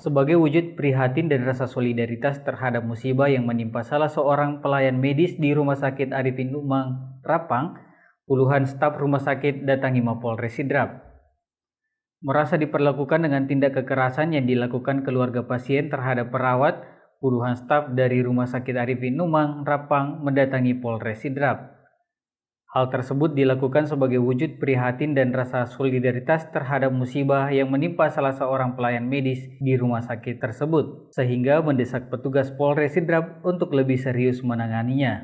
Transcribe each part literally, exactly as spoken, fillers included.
Sebagai wujud prihatin dan rasa solidaritas terhadap musibah yang menimpa salah seorang pelayan medis di Rumah Sakit Arifin Numang, Rapang, puluhan staf rumah sakit datangi Mapolres Sidrap. Merasa diperlakukan dengan tindak kekerasan yang dilakukan keluarga pasien terhadap perawat, puluhan staf dari Rumah Sakit Arifin Numang, Rapang mendatangi Polres Sidrap. Hal tersebut dilakukan sebagai wujud prihatin dan rasa solidaritas terhadap musibah yang menimpa salah seorang pelayan medis di rumah sakit tersebut, sehingga mendesak petugas Polres Sidrap untuk lebih serius menanganinya.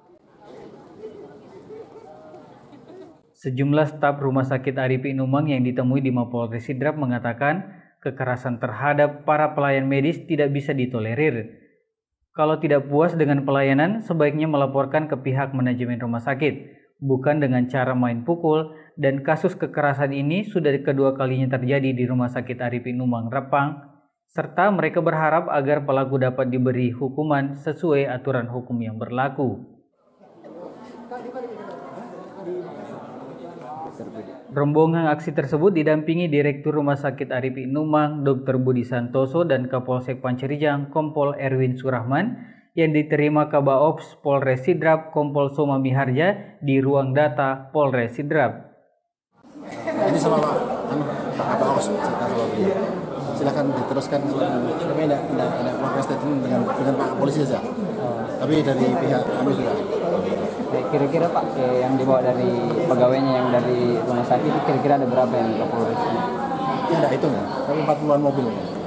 Sejumlah staf Rumah Sakit Arifin Numang yang ditemui di Mapolres Sidrap mengatakan kekerasan terhadap para pelayan medis tidak bisa ditolerir. Kalau tidak puas dengan pelayanan, sebaiknya melaporkan ke pihak manajemen rumah sakit, bukan dengan cara main pukul, dan kasus kekerasan ini sudah kedua kalinya terjadi di Rumah Sakit Arifin Numang, Rapang, serta mereka berharap agar pelaku dapat diberi hukuman sesuai aturan hukum yang berlaku. Rombongan aksi tersebut didampingi Direktur Rumah Sakit Arifin Numang, Dokter Budi Santoso, dan Kapolsek Pancerijang, Kompol Erwin Surahman, yang diterima Kabaops Polres Sidrap, Kompol Soma Miharja, di ruang data Polres Sidrap. Ini sama Pak Kabaops, silakan diteruskan. Kami tidak tidak melakukan statement dengan dengan Pak Polisi saja. Oh. Tapi dari pihak kami sudah. Kira-kira Pak yang dibawa dari pegawainya yang dari rumah sakit, kira-kira ada berapa yang ke Polres? Ya ada hitungnya, tapi empat puluhan mobil.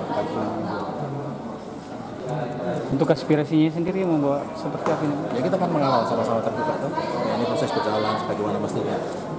Untuk aspirasinya sendiri membawa seperti apa ini? Ya kita kan mengawal sama-sama terbuka tuh. Ya, ini proses berjalan sebagaimana mestinya.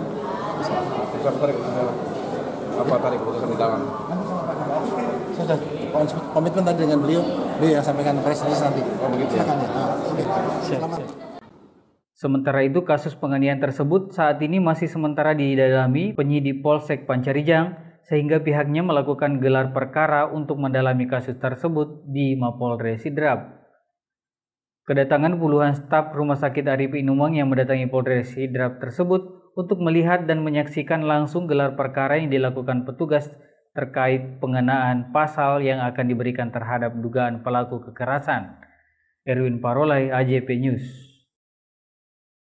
Apa tadi keputusan di dalam? Saya sudah komitmen tadi dengan beliau, beliau yang sampaikan presisi nanti. Oh begitu ya? Silakan ya. Nah, oke. Selamat. Sementara itu, kasus penganiayaan tersebut saat ini masih sementara didalami penyidik Polsek Pancerijang, sehingga pihaknya melakukan gelar perkara untuk mendalami kasus tersebut di Mapolres Sidrap. Kedatangan puluhan staf Rumah Sakit Arifin Numang yang mendatangi Polres Sidrap tersebut untuk melihat dan menyaksikan langsung gelar perkara yang dilakukan petugas terkait pengenaan pasal yang akan diberikan terhadap dugaan pelaku kekerasan. Erwin Parolai, A J P News.